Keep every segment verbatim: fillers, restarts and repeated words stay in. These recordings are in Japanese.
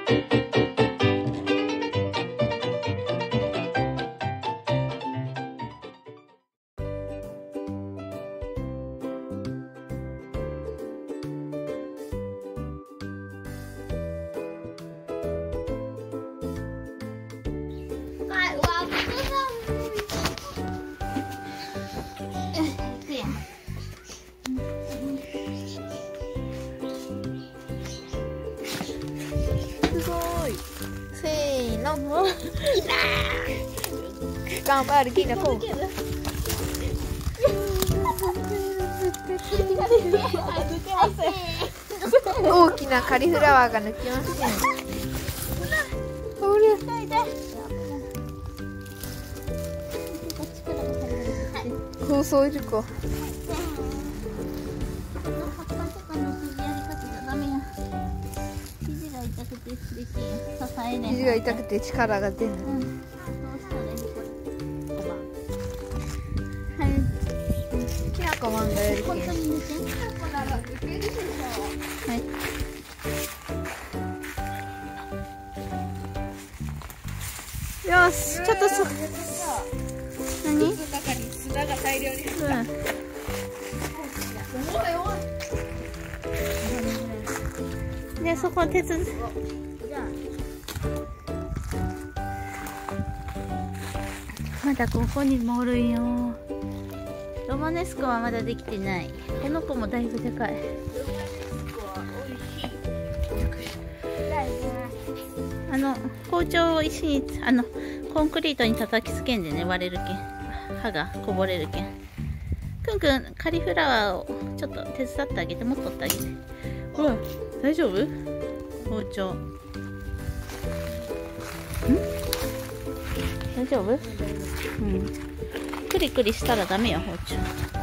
頑張るきなこう。大きなカリフラワーが抜けません。こうそういる子。肘が痛くて力が出ない。きなこマンがやるけん。はい。よし、ちょっとそ。何？中に砂が大量に入った。うん。で、そこ手伝。まだここにもおるんよ。ロマネスコはまだできてない。この子もだいぶでかい。あの包丁を石にあのコンクリートに叩きつけんでね、割れるけん、刃がこぼれるけん。くんくんカリフラワーをちょっと手伝ってあげて、持っとってあげて。ほら、大丈夫？包丁。ん？大丈夫？うん。クリクリしたらダメよ、包丁。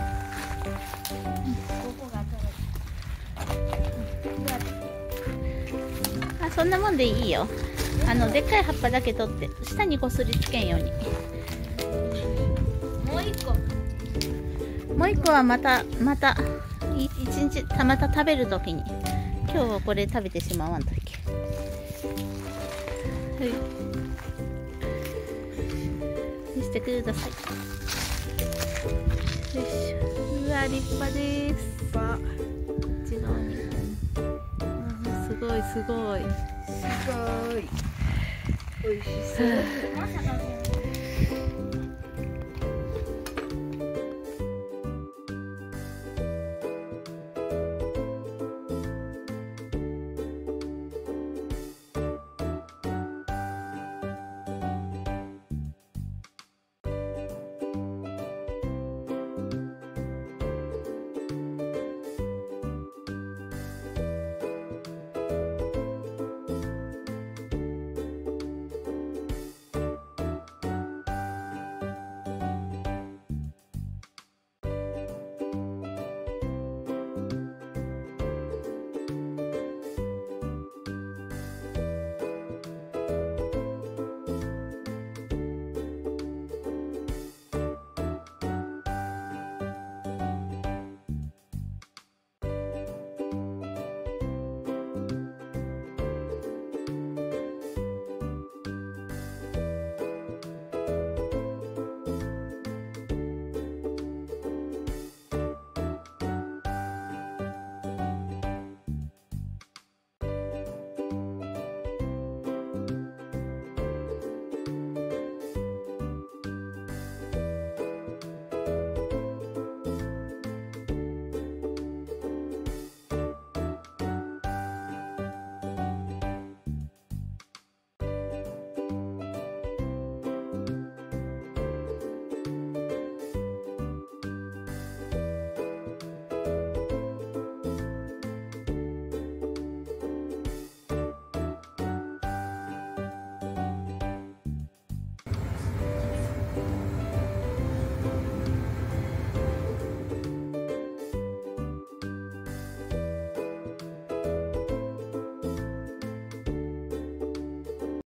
あ、そんなもんでいいよ。あのでっかい葉っぱだけ取って下にこすりつけんように。もう一個。もう一個はまたまた一日たまた食べるときに。今日はこれ食べてしまわんとき。はい。見せてください。よいしょ。うわ、立派です。こっち側に。すごいすごい。すごい。美味しそう。